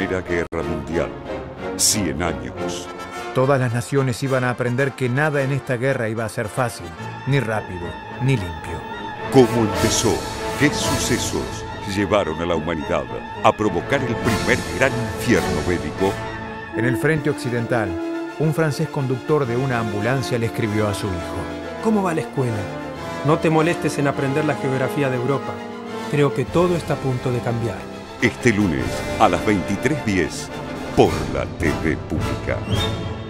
Primera Guerra Mundial. 100 años. Todas las naciones iban a aprender que nada en esta guerra iba a ser fácil, ni rápido, ni limpio. ¿Cómo empezó? ¿Qué sucesos llevaron a la humanidad a provocar el primer gran infierno bélico? En el frente occidental, un francés conductor de una ambulancia le escribió a su hijo: ¿Cómo va la escuela? No te molestes en aprender la geografía de Europa. Creo que todo está a punto de cambiar. Este lunes a las 23:10 por la TV Pública.